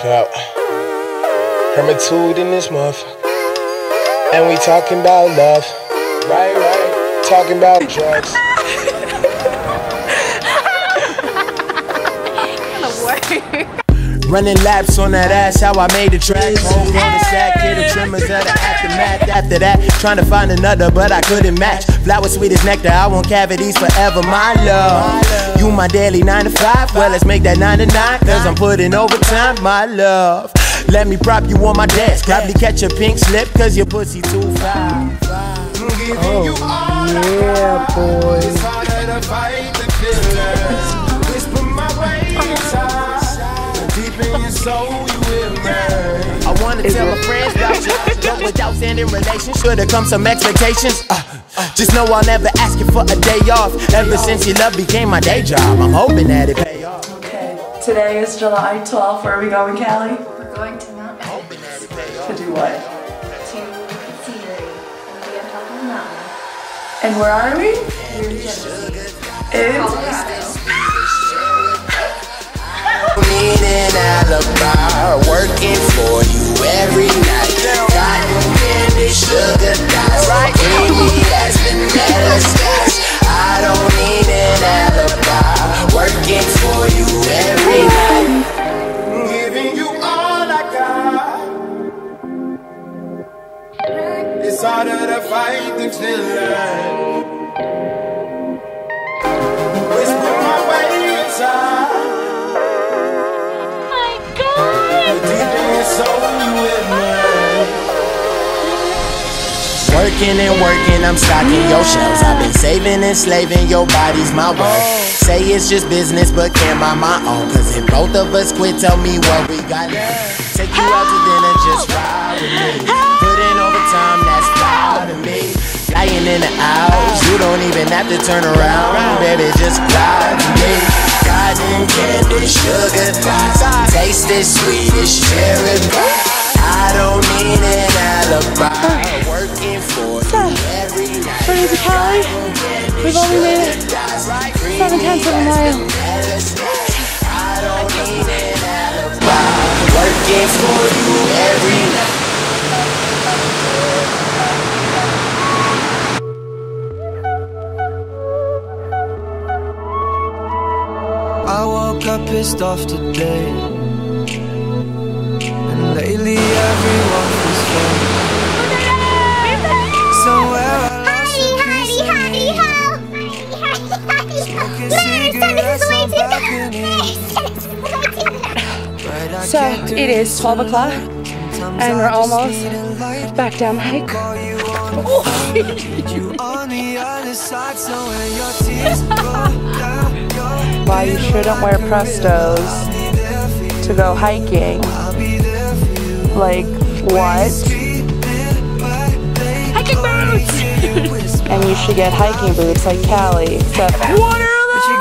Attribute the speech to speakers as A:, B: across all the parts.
A: Yup. Hermitude in this motherfucker. And we talking about love. Right. Talking about drugs. Running laps on that ass, how I made the track. Home on the sack, hit the trimmers of the aftermath. After that, trying to find another, but I couldn't match. Flower sweet as nectar, I want cavities forever, my love. You my daily 9 to 5, well let's make that 9 to 9, cause I'm putting overtime, my love. Let me prop you on my desk, probably catch a pink slip, cause your pussy too fine.
B: Oh yeah, boy.
A: I wanna tell my friends about you, but without ending relations, should have come some expectations. Just know I'll never ask you for a day off. Ever since your love became my day job, I'm hoping that it pay off.
C: Okay, today is July 12th. Where are we going, Callie?
D: We're going to Mount Everest.
C: To do what?
D: To look at scenery. We'll be on top of the mountain.
C: And where are we?
D: We're in Genesee,
C: In
D: Colorado.
A: Meaning alibi, working for you every night. Cotton candy, sugar dice, creamy as vanilla skies. I don't need an alibi, working for you every night. Giving you all I got. It's harder to fight than to learn. Whisper my way inside. Working and working, I'm stocking your shelves. I've been saving and slaving, your body's my work. Say it's just business, but can't buy my own. Cause if both of us quit, tell me what we got left. Take you out to dinner, just ride with me. Put in overtime, that's proud of me. Flying in the house, you don't even have to turn around. Baby, just fly to me. Cotton candy, sugar thighs, taste as sweet as cherry pie. I don't need an alibi. Working for you every night.
B: Where is it, Callie? We've only made it 7/10 of a mile.
A: I don't need an alibi. Working for you every night.
E: I woke up pissed off today, and lately everyone was gone. Somewhere I lost a piece of me. Smoking cigarettes on balconies.
B: So it is 12 o'clock, and we're almost back down the hike. Why you shouldn't wear Prestos to go hiking? Like what? Hiking boots! And you should get hiking boots like Callie. Except what are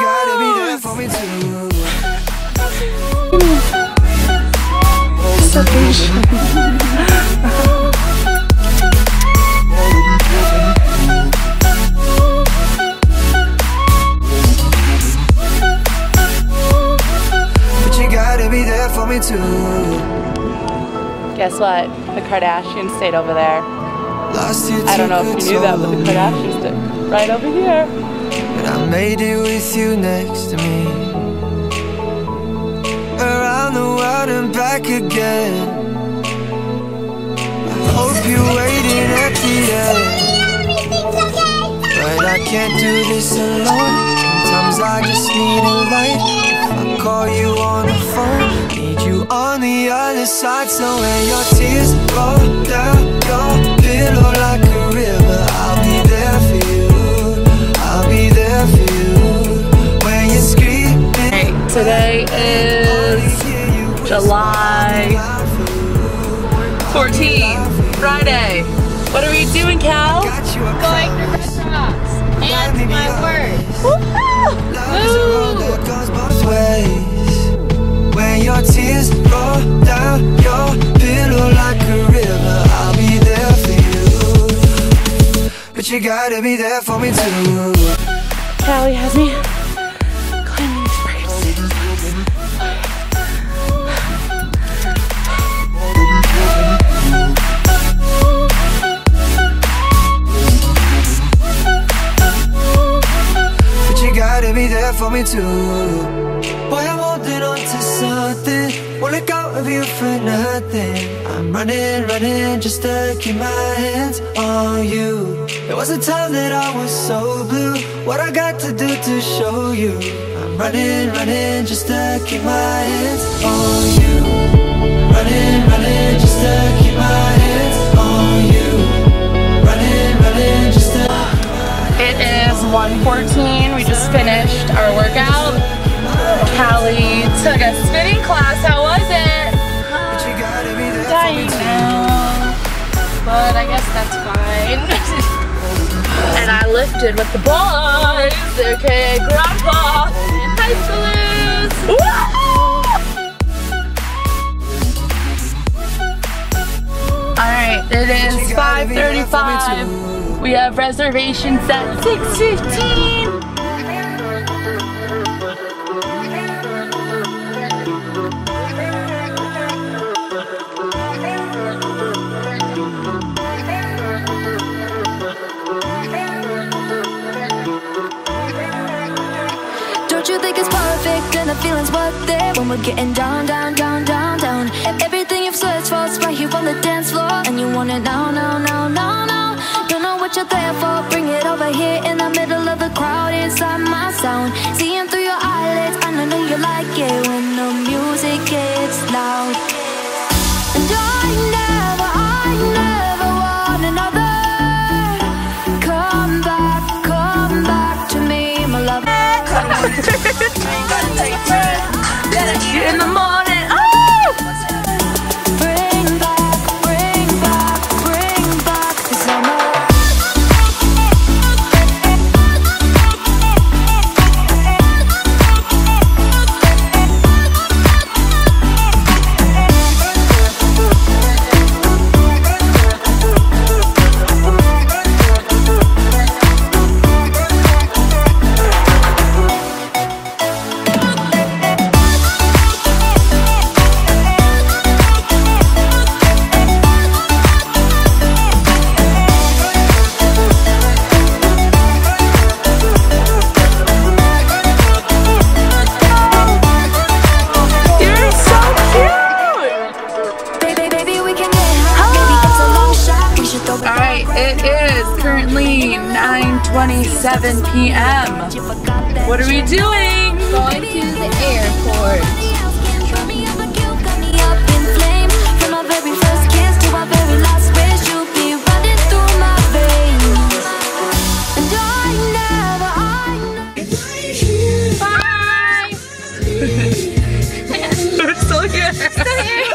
B: those? So patient.
E: Me too.
B: Guess what? The Kardashians stayed over there. I don't know if you knew that, but the Kardashians stayed right over here.
E: But I made it with you next to me. Around the world and back again. I hope you're waiting at the end. But I can't do this alone. Sometimes I just need a light. I call you on the phone, need you on the other side. So when your tears roll down your pillow like a river, I'll be there for you, I'll be there for you. When you're screaming.
B: Today is July 14th, Friday. What are we doing, Cal?
D: Going to restaurants and my work.
E: When your tears roll down your pillow like a river, I'll be there for you. But you gotta be there for me too.
B: Callie has me climbing these
E: that for me too. Boy, I'm holding on to something. Won't let go of you for nothing. I'm running, running just to keep my hands on you. There was a time that I was so blue. What I got to do to show you? I'm running, running just to keep my hands on you. Running, running just to keep my hands on you. Running, running just to.
B: It is 1:14. We just finished our workout. Callie took a spinning class. How was it? Dying now, but I guess that's fine. And I lifted with the boys, aka Grandpa and High Schoolers. Alright, it is 5:35. We have reservations at 6:15.
F: Don't you think it's perfect and the feeling's worth it when we're getting down, down, down, down, down? Everything you've searched for is right here on the dance floor, and you want it now, now, now, now, now. Don't know what you're there for, bring it over here in the middle of the crowd inside my sound. Seeing through your eyelids, I know you like it when the music gets loud. And I never want another. Come back to me, my love.
B: Gotta eat in the morning. Oh!
F: Bring back the summer.
B: Alright, it is currently 9:27 p.m. What are we doing?
D: Going to the airport.
F: From my very first kiss to my very last wish, you'll be running through my veins. And
B: Bye! We're still here.